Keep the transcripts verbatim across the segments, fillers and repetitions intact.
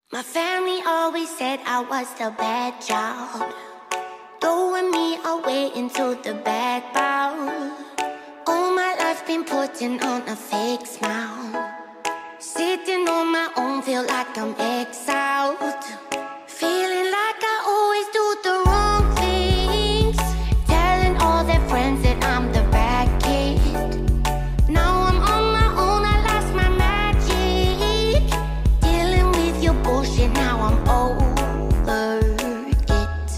My family always said I was the bad child, throwing me away into the background. All my life been putting on a fake smile, sitting on my own, feel like I'm exiled, feeling like I always do the wrong things, telling all their friends that I'm the bad kid. Now I'm on my own, I lost my magic, dealing with your bullshit, now I'm over it.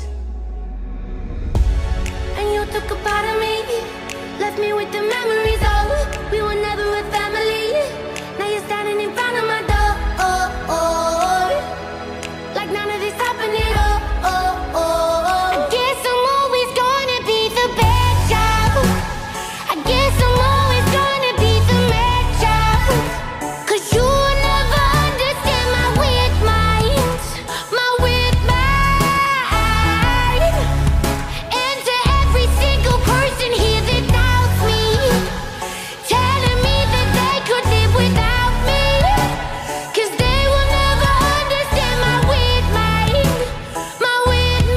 And you took a part of me, left me with the memories of we were never a family. Now you're standing in front of my door, oh, oh, like none of this happened at all. Oh, oh. I guess I'm always gonna be the bad child. I guess I'm always gonna be the mad child, 'cause you will never understand my weird mind, my weird mind. And to every single person here that doubts me, telling me that they could live without me, 'cause they will never understand my weird mind, my weird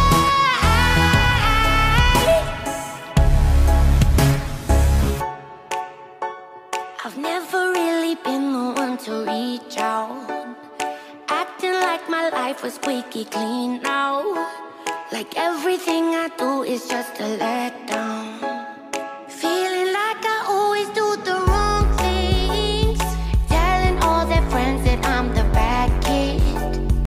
mind. I've never really been the one to reach out, acting like my life was squeaky clean now, like everything I do is just a letdown.